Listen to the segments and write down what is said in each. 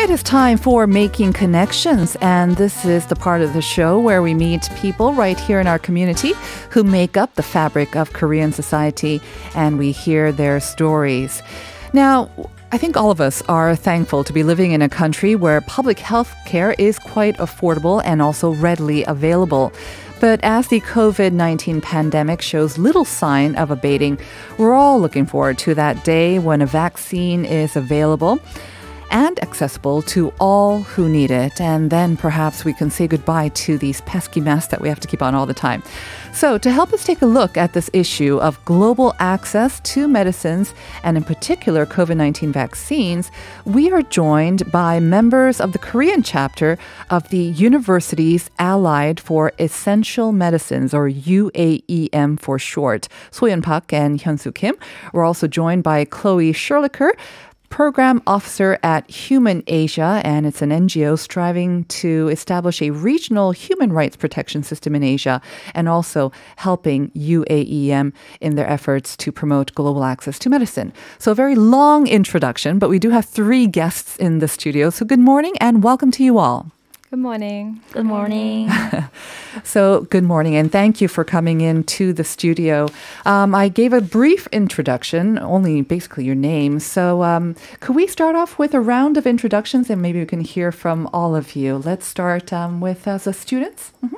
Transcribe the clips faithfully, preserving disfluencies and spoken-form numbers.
It is time for Making Connections, and this is the part of the show where we meet people right here in our community who make up the fabric of Korean society, and we hear their stories. Now, I think all of us are thankful to be living in a country where public health care is quite affordable and also readily available. But as the covid nineteen pandemic shows little sign of abating, we're all looking forward to that day when a vaccine is available and accessible to all who need it. And then perhaps we can say goodbye to these pesky masks that we have to keep on all the time. So to help us take a look at this issue of global access to medicines, and in particular covid nineteen vaccines, we are joined by members of the Korean chapter of the University's Allied for Essential Medicines, or U A E M for short, Soyeon Park and Hyun-Soo Kim. We're also joined by Chloe Scherlicker, Program Officer at Human Asia, and it's an N G O striving to establish a regional human rights protection system in Asia, and also helping U A E M in their efforts to promote global access to medicine. So a very long introduction, but we do have three guests in the studio. So good morning and welcome to you all. Good morning. Good morning. So good morning, and thank you for coming into the studio. Um, I gave a brief introduction, only basically your name. So um, could we start off with a round of introductions, and maybe we can hear from all of you. Let's start um, with uh, the students. Mm-hmm.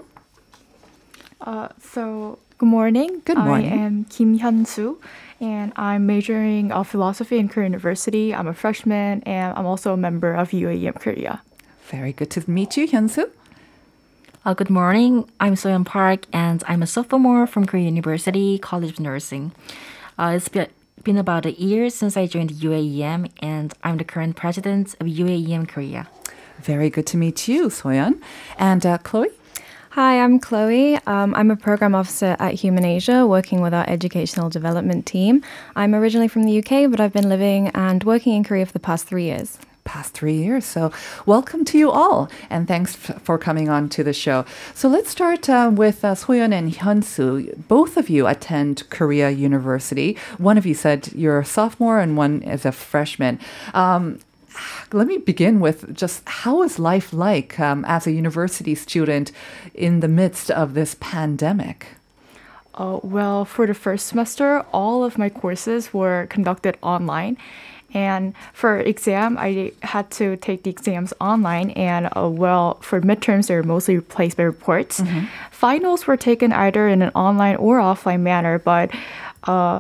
Uh, so, good morning. Good morning. I am Kim Hyun-Soo, and I'm majoring of philosophy in Korea University. I'm a freshman, and I'm also a member of U A E M Korea. Very good to meet you, Hyun-Soo. Uh, good morning. I'm Soyeon Park, and I'm a sophomore from Korea University College of Nursing. Uh, it's been, been about a year since I joined U A E M, and I'm the current president of U A E M Korea. Very good to meet you, Soyeon. And uh, Chloe? Hi, I'm Chloe. Um, I'm a program officer at Human Asia, working with our educational development team. I'm originally from the U K, but I've been living and working in Korea for the past three years. Past three years. So welcome to you all, and thanks f- for coming on to the show. So let's start uh, with uh, Soyeon and Hyun-Soo. Both of you attend Korea University. One of you said you're a sophomore and one is a freshman. Um, let me begin with just how is life like um, as a university student in the midst of this pandemic? Uh, well, for the first semester, all of my courses were conducted online. And for exam, I had to take the exams online. And uh, well, for midterms, they were mostly replaced by reports. Mm-hmm. Finals were taken either in an online or offline manner, but uh,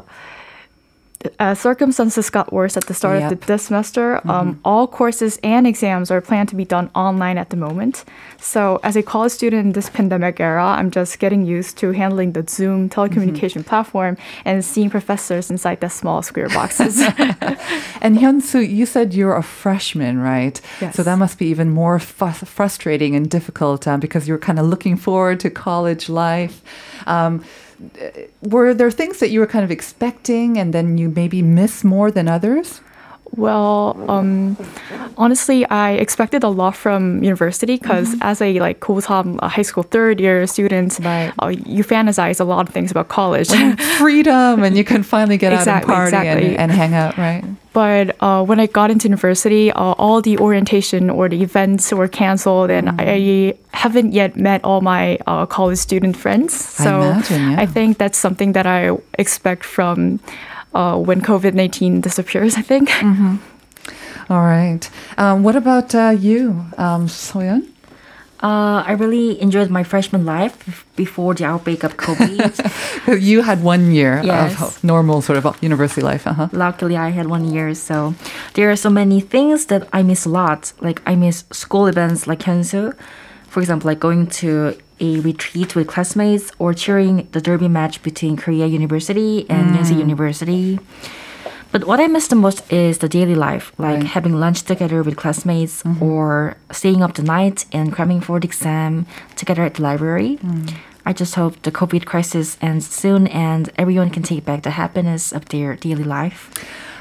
Uh, circumstances got worse at the start yep. of the, this semester. Mm-hmm. Um, all courses and exams are planned to be done online at the moment. So as a college student in this pandemic era, I'm just getting used to handling the Zoom telecommunication mm-hmm. platform and seeing professors inside the small square boxes. And Hyun-Soo, you said you're a freshman, right? Yes. So that must be even more fu- frustrating and difficult um, because you're kind of looking forward to college life. Um, Were there things that you were kind of expecting and then you maybe miss more than others? Well, um, honestly, I expected a lot from university because mm-hmm. as a like 고삼 uh, high school third year student, right. uh, you fantasize a lot of things about college. Freedom, and you can finally get exactly, out and party exactly. and, and hang out, right? But uh, when I got into university, uh, all the orientation or the events were canceled, and mm. I haven't yet met all my uh, college student friends. So I imagine, yeah. I think that's something that I expect from uh, when covid nineteen disappears, I think. Mm-hmm. All right. Um, what about uh, you, um, Soyeon? Uh, I really enjoyed my freshman life before the outbreak of COVID. You had one year yes. of normal sort of university life. Uh-huh. Luckily, I had one year. So there are so many things that I miss a lot. Like I miss school events like Hyun-Soo. For example, like going to a retreat with classmates or cheering the derby match between Korea University and mm. Yonsei University. But what I miss the most is the daily life, like right. having lunch together with classmates mm-hmm. or staying up the night and cramming for the exam together at the library. Mm. I just hope the COVID crisis ends soon and everyone can take back the happiness of their daily life.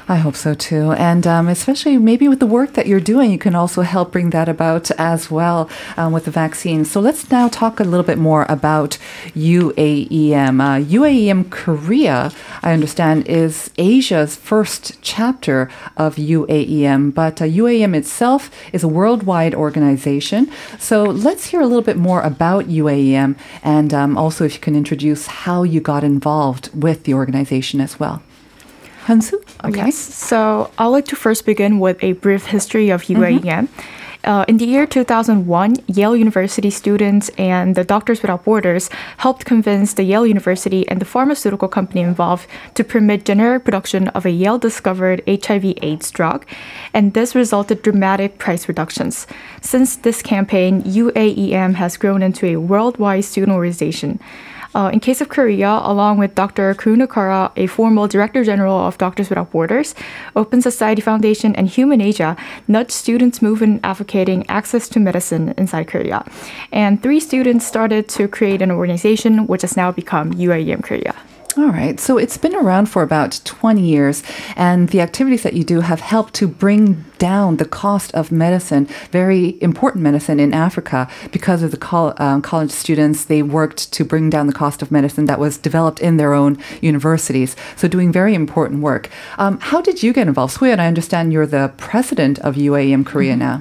I hope so too. And um, especially maybe with the work that you're doing, you can also help bring that about as well um, with the vaccine. So let's now talk a little bit more about U A E M. Uh, U A E M Korea, I understand, is Asia's first chapter of U A E M, but uh, U A E M itself is a worldwide organization. So let's hear a little bit more about U A E M, and um, also if you can introduce how you got involved with the organization as well. Hyun-soo? Okay. Yes. So I'd like to first begin with a brief history of U A E M. Mm-hmm. Uh, in the year two thousand one, Yale University students and the Doctors Without Borders helped convince the Yale University and the pharmaceutical company involved to permit generic production of a Yale-discovered H I V AIDS drug, and this resulted dramatic price reductions. Since this campaign, U A E M has grown into a worldwide student organization. Uh, in case of Korea, along with Doctor Koo Nakara, a former Director General of Doctors Without Borders, Open Society Foundation, and Human Asia nudged students move in advocating access to medicine inside Korea. And three students started to create an organization which has now become U A E M Korea. All right. So it's been around for about twenty years, and the activities that you do have helped to bring down the cost of medicine, very important medicine in Africa, because of the col- um, college students. They worked to bring down the cost of medicine that was developed in their own universities. So doing very important work. Um, how did you get involved? Soo-yeon, I understand you're the president of U A E M Korea now.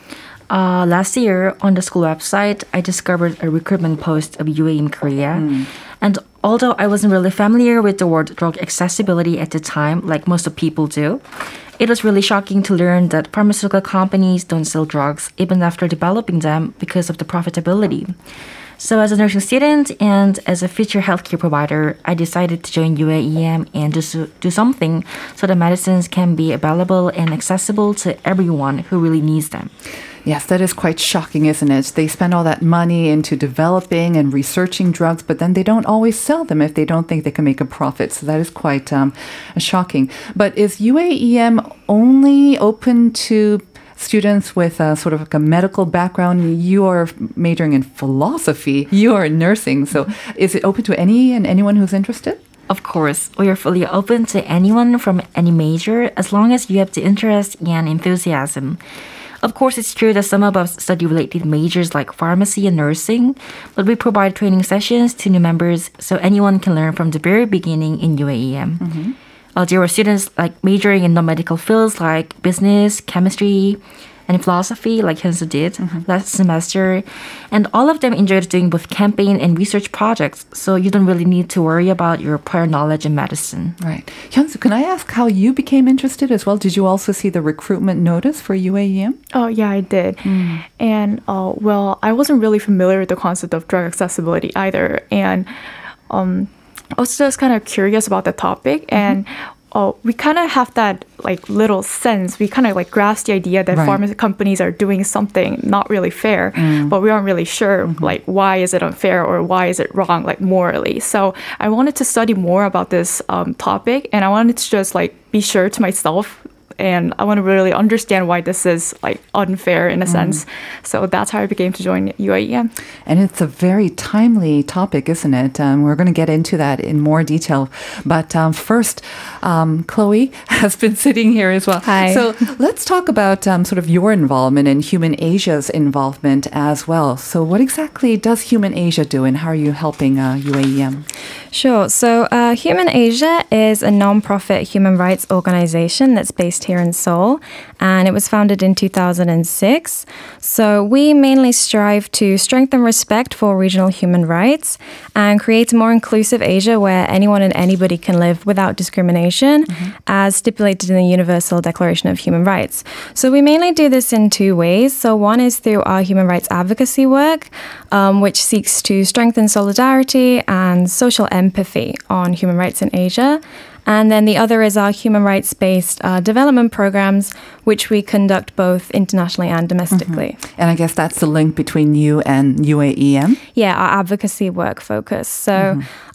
Uh, last year, on the school website, I discovered a recruitment post of U A E M Korea. Mm. And although I wasn't really familiar with the word drug accessibility at the time, like most of people do, it was really shocking to learn that pharmaceutical companies don't sell drugs even after developing them because of the profitability. So as a nursing student and as a future healthcare provider, I decided to join U A E M and do, do something so that medicines can be available and accessible to everyone who really needs them. Yes, that is quite shocking, isn't it? They spend all that money into developing and researching drugs, but then they don't always sell them if they don't think they can make a profit. So that is quite um, shocking. But is U A E M only open to students with a, sort of like a medical background? You are majoring in philosophy. You are in nursing. So is it open to any and anyone who's interested? Of course, we are fully open to anyone from any major as long as you have the interest and enthusiasm. Of course, it's true that some of us study related majors like pharmacy and nursing, but we provide training sessions to new members so anyone can learn from the very beginning in U A E M. Mm-hmm. Uh, there are students like majoring in non-medical fields like business, chemistry, and philosophy, like Hyun-soo did mm-hmm. last semester. And all of them enjoyed doing both campaign and research projects, so you don't really need to worry about your prior knowledge in medicine. Right. Hyun-soo, can I ask how you became interested as well? Did you also see the recruitment notice for U A E M? Oh, yeah, I did. Mm. And, uh, well, I wasn't really familiar with the concept of drug accessibility either. And um, I was just kind of curious about the topic. Mm-hmm. And Oh, we kind of have that like little sense. We kind of like grasp the idea that right. pharma companies are doing something not really fair, mm. but we aren't really sure mm-hmm. like why is it unfair or why is it wrong like morally. So I wanted to study more about this um, topic, and I wanted to just like be sure to myself. And I want to really understand why this is like unfair in a mm. sense. So that's how I began to join U A E M. And it's a very timely topic, isn't it? Um, we're going to get into that in more detail. But um, first, um, Chloe has been sitting here as well. Hi. So let's talk about um, sort of your involvement and Human Asia's involvement as well. So what exactly does Human Asia do, and how are you helping uh, U A E M? Sure. So uh, Human Asia is a non-profit human rights organization that's based here in Seoul, and it was founded in two thousand six. So we mainly strive to strengthen respect for regional human rights and create a more inclusive Asia where anyone and anybody can live without discrimination, mm-hmm. as stipulated in the Universal Declaration of Human Rights. So we mainly do this in two ways. So one is through our human rights advocacy work, um, which seeks to strengthen solidarity and social empathy on human rights in Asia. And then the other is our human rights-based uh, development programs, which we conduct both internationally and domestically. Mm-hmm. And I guess that's the link between you and U A E M? Yeah, our advocacy work focus. So mm-hmm.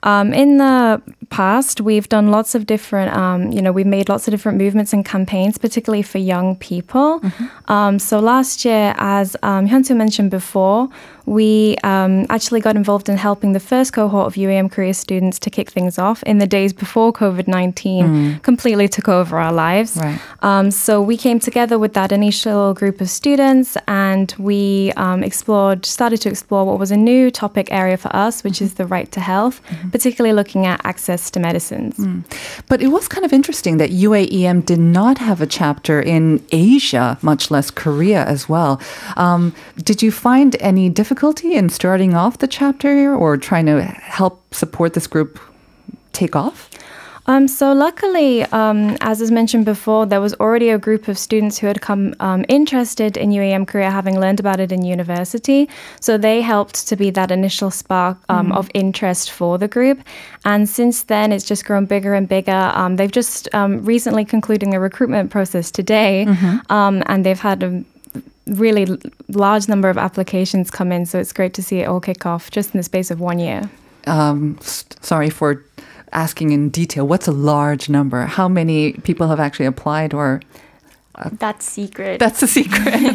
Um, in the past, we've done lots of different, um, you know, we've made lots of different movements and campaigns, particularly for young people. Mm-hmm. Um, so last year, as um, Hyun-Soo mentioned before, we um, actually got involved in helping the first cohort of U A M Korea students to kick things off in the days before COVID nineteen mm. completely took over our lives. Right. Um, so we came together with that initial group of students and we um, explored, started to explore what was a new topic area for us, which mm-hmm. is the right to health, mm-hmm. particularly looking at access to medicines. Mm. But it was kind of interesting that U A E M did not have a chapter in Asia, much less Korea as well. Um, did you find any difficulty in starting off the chapter here or trying to help support this group take off? Um, so luckily, um, as was mentioned before, there was already a group of students who had come um, interested in U A M Korea, having learned about it in university. So they helped to be that initial spark um, mm. of interest for the group. And since then, it's just grown bigger and bigger. Um, they've just um, recently concluding the recruitment process today, mm-hmm. um, and they've had a really large number of applications come in. So it's great to see it all kick off just in the space of one year. Um, s- sorry for asking in detail. What's a large number? How many people have actually applied or... Uh, that's secret. That's a secret.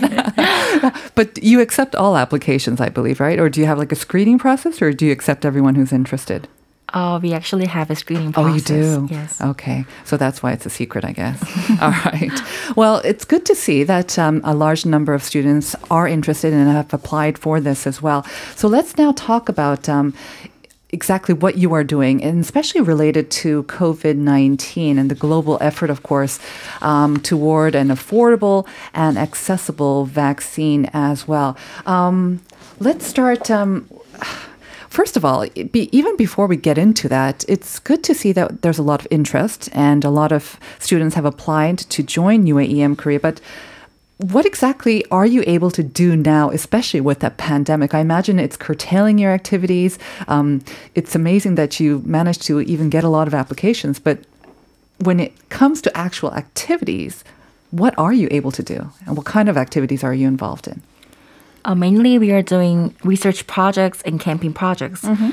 But you accept all applications, I believe, right? Or do you have like a screening process or do you accept everyone who's interested? Oh, we actually have a screening process. Oh, you do? Yes. Okay. So that's why it's a secret, I guess. All right. Well, it's good to see that um, a large number of students are interested and have applied for this as well. So let's now talk about um, exactly what you are doing, and especially related to COVID nineteen and the global effort, of course, um, toward an affordable and accessible vaccine as well. Um, let's start... Um, First of all, be, even before we get into that, it's good to see that there's a lot of interest and a lot of students have applied to join U A E M Korea. But what exactly are you able to do now, especially with that pandemic? I imagine it's curtailing your activities. Um, it's amazing that you managed to even get a lot of applications. But when it comes to actual activities, what are you able to do? And what kind of activities are you involved in? Uh, mainly, we are doing research projects and campaign projects. Mm-hmm.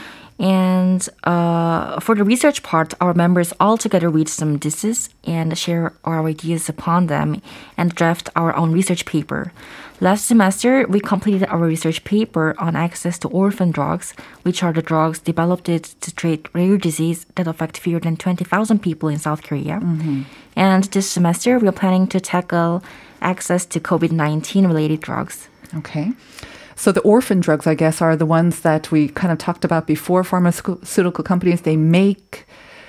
And uh, for the research part, our members all together read some theses and share our ideas upon them and draft our own research paper. Last semester, we completed our research paper on access to orphan drugs, which are the drugs developed to treat rare disease that affect fewer than twenty thousand people in South Korea. Mm-hmm. And this semester, we are planning to tackle access to COVID nineteen related drugs. Okay. So the orphan drugs, I guess, are the ones that we kind of talked about before. Pharmaceutical companies, they make,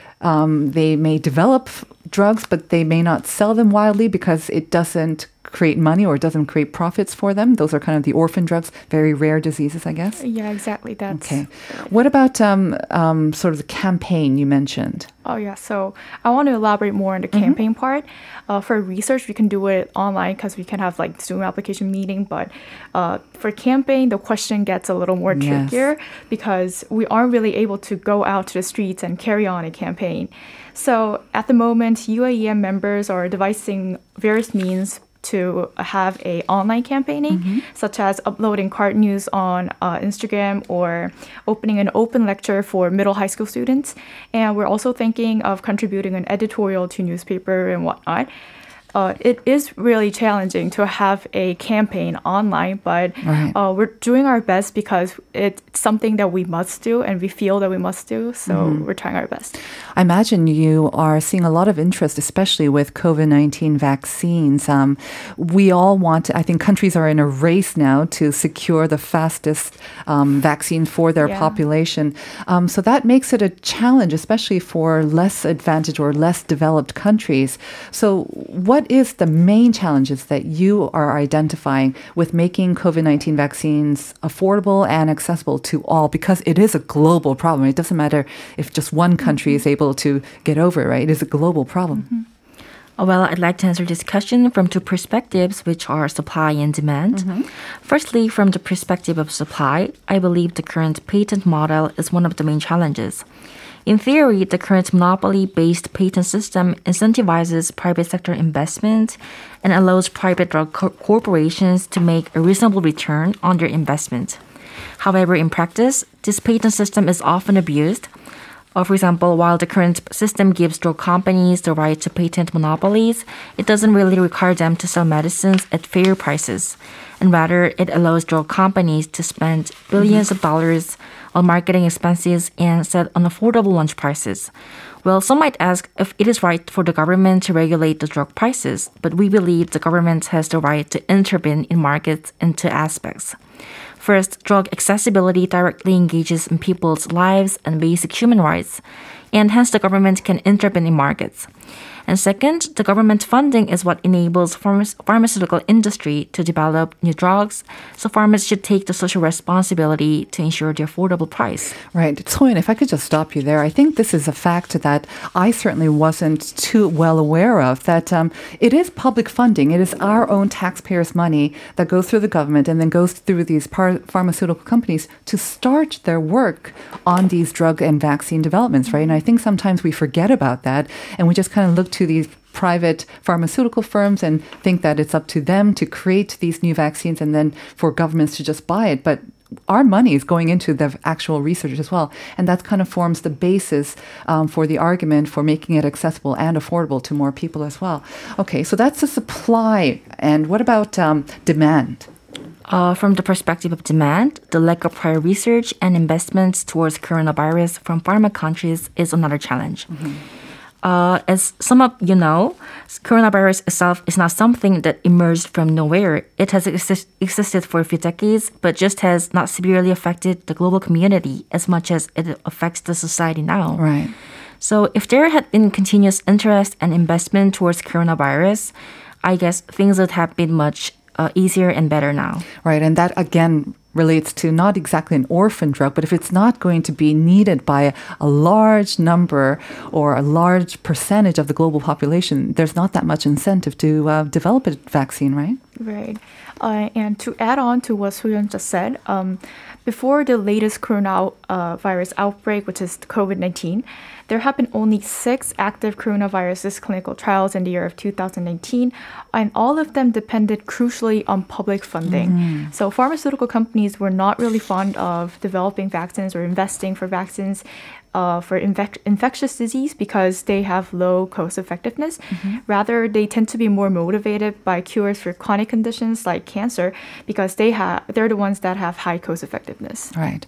um, they may develop drugs, but they may not sell them widely because it doesn't create money or it doesn't create profits for them. Those are kind of the orphan drugs, very rare diseases, I guess. Yeah, exactly. That's okay. What about um, um, sort of the campaign you mentioned? Oh, yeah. So I want to elaborate more on the campaign mm-hmm. part. Uh, for research, we can do it online because we can have like Zoom application meeting. But uh, for campaign, the question gets a little more yes. trickier because we aren't really able to go out to the streets and carry on a campaign. So at the moment, U A E M members are devising various means to have a online campaigning, mm-hmm. such as uploading card news on uh, Instagram or opening an open lecture for middle high school students. And we're also thinking of contributing an editorial to newspaper and whatnot. Uh, it is really challenging to have a campaign online, but right. uh, we're doing our best because it's something that we must do and we feel that we must do. So mm-hmm. we're trying our best. I imagine you are seeing a lot of interest, especially with COVID nineteen vaccines. Um, we all want to, I think countries are in a race now to secure the fastest um, vaccine for their yeah. population. Um, so that makes it a challenge, especially for less advantaged or less developed countries. So what is the main challenges that you are identifying with making COVID nineteen vaccines affordable and accessible to all? Because it is a global problem. It doesn't matter if just one country mm-hmm. is able to get over it, right? It is a global problem. Mm-hmm. Well, I'd like to answer this question from two perspectives, which are supply and demand. Mm-hmm. Firstly, from the perspective of supply, I believe the current patent model is one of the main challenges. In theory, the current monopoly-based patent system incentivizes private sector investment and allows private drug co- corporations to make a reasonable return on their investment. However, in practice, this patent system is often abused. Uh, for example, while the current system gives drug companies the right to patent monopolies, it doesn't really require them to sell medicines at fair prices. And rather, it allows drug companies to spend billions mm-hmm. of dollars on marketing expenses and set unaffordable launch prices. Well, some might ask if it is right for the government to regulate the drug prices, but we believe the government has the right to intervene in markets in two aspects. First, drug accessibility directly engages in people's lives and basic human rights, and hence the government can intervene in markets. And second, the government funding is what enables pharma- pharmaceutical industry to develop new drugs, so farmers should take the social responsibility to ensure the affordable price. Right. Soyeon, if I could just stop you there, I think this is a fact that I certainly wasn't too well aware of, that um, it is public funding. It is our own taxpayers' money that goes through the government and then goes through these par- pharmaceutical companies to start their work on these drug and vaccine developments, right? And I think sometimes we forget about that and we just kind of look to these private pharmaceutical firms and think that it's up to them to create these new vaccines and then for governments to just buy it. But our money is going into the actual research as well. And that kind of forms the basis um, for the argument for making it accessible and affordable to more people as well. Okay, so that's the supply. And what about um, demand? Uh, from the perspective of demand, the lack of prior research and investments towards coronavirus from pharma countries is another challenge. Mm-hmm. Uh, as some of you know, coronavirus itself is not something that emerged from nowhere. It has exist- existed for a few decades, but just has not severely affected the global community as much as it affects the society now. Right. So if there had been continuous interest and investment towards coronavirus, I guess things would have been much uh, easier and better now. Right, and that again relates to not exactly an orphan drug, but if it's not going to be needed by a, a large number or a large percentage of the global population, there's not that much incentive to uh, develop a vaccine, right? Right. Uh, and to add on to what Soyeon just said, um, before the latest coronavirus uh, outbreak, which is COVID nineteen, there have been only six active coronavirus clinical trials in the year of two thousand nineteen, and all of them depended crucially on public funding. Mm-hmm. So pharmaceutical companies were not really fond of developing vaccines or investing for vaccines uh, for infec- infectious disease because they have low cost effectiveness. Mm-hmm. Rather, they tend to be more motivated by cures for chronic conditions like cancer because they have they're the ones that have high cost effectiveness. Right.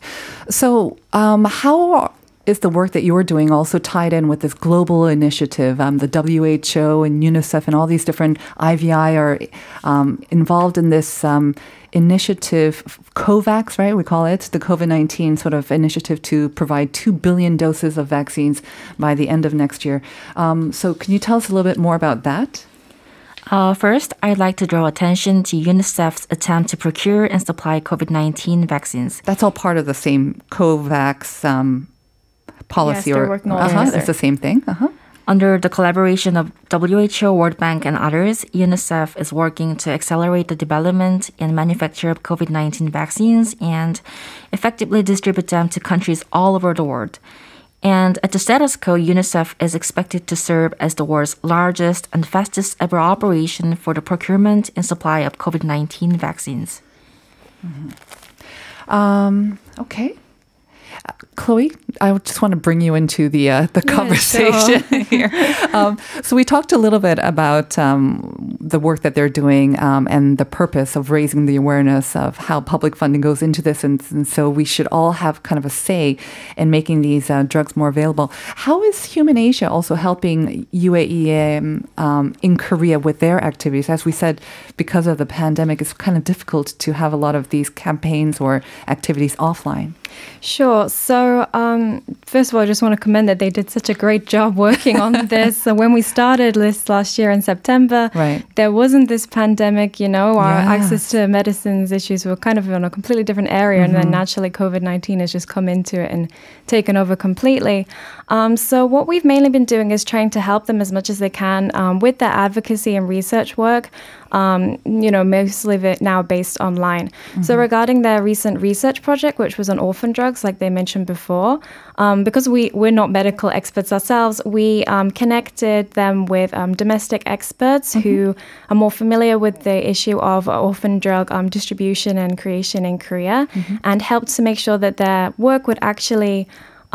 So um, how is the work that you're doing also tied in with this global initiative? Um, the W H O and UNICEF and all these different I V I are um, involved in this um, initiative, COVAX, right? We call it the COVID nineteen sort of initiative to provide two billion doses of vaccines by the end of next year. Um, so can you tell us a little bit more about that? Uh, first, I'd like to draw attention to UNICEF's attempt to procure and supply COVID nineteen vaccines. That's all part of the same COVAX um, policy. Yes, or they're working all uh-huh, together. It's the same thing. Uh-huh. Under the collaboration of W H O, World Bank, and others, UNICEF is working to accelerate the development and manufacture of COVID nineteen vaccines and effectively distribute them to countries all over the world. And at the status quo, UNICEF is expected to serve as the world's largest and fastest ever operation for the procurement and supply of COVID nineteen vaccines. Mm-hmm. Um, okay. Uh, Chloe, I just want to bring you into the uh, the yeah, conversation so. here. Um, so we talked a little bit about um, the work that they're doing um, and the purpose of raising the awareness of how public funding goes into this, and, and so we should all have kind of a say in making these uh, drugs more available. How is Human Asia also helping U A E M um, in Korea with their activities? As we said, because of the pandemic, it's kind of difficult to have a lot of these campaigns or activities offline. Sure. So, um, first of all, I just want to commend that they did such a great job working on this. So when we started this last year in September, right. there wasn't this pandemic, you know, our yes. access to medicines issues were kind of on a completely different area. Mm-hmm. And then naturally COVID nineteen has just come into it and taken over completely. Um, so what we've mainly been doing is trying to help them as much as they can um, with their advocacy and research work. Um, you know, mostly of it now based online. Mm-hmm. So regarding their recent research project, which was on orphan drugs, like they mentioned before, um, because we, we're not medical experts ourselves, we um, connected them with um, domestic experts mm-hmm. who are more familiar with the issue of orphan drug um, distribution and creation in Korea, mm-hmm. and helped to make sure that their work would actually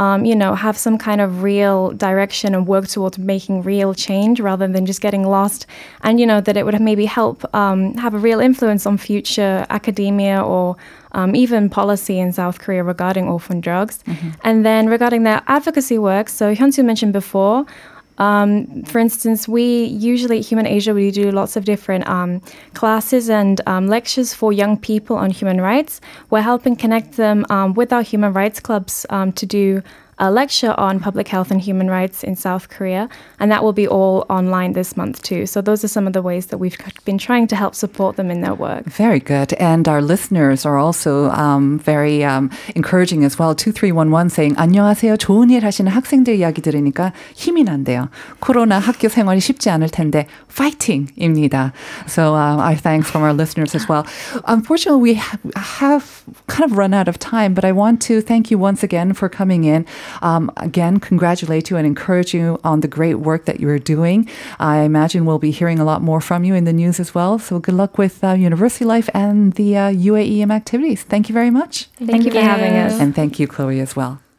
um, you know, have some kind of real direction and work towards making real change rather than just getting lost. And, you know, that it would maybe help um, have a real influence on future academia or um, even policy in South Korea regarding orphan drugs. Mm-hmm. And then regarding their advocacy work, so Hyunsu mentioned before, Um, for instance, we usually at Human Asia, we do lots of different um, classes and um, lectures for young people on human rights. We're helping connect them um, with our human rights clubs um, to do a lecture on public health and human rights in South Korea, and that will be all online this month too. So those are some of the ways that we've been trying to help support them in their work. Very good. And our listeners are also um, very um, encouraging as well. two three one one saying, 안녕하세요. 좋은 일 하시는 학생들 이야기 들으니까 힘이 난대요. 코로나 학교 생활이 쉽지 않을 텐데 fighting입니다. So uh, our thanks from our listeners as well. Unfortunately, we ha- have kind of run out of time, but I want to thank you once again for coming in. Um, again, congratulate you and encourage you on the great work that you're doing. I imagine we'll be hearing a lot more from you in the news as well. So good luck with uh, university life and the uh, U A E M activities. Thank you very much. Thank, thank you for having us. And thank you, Chloe, as well.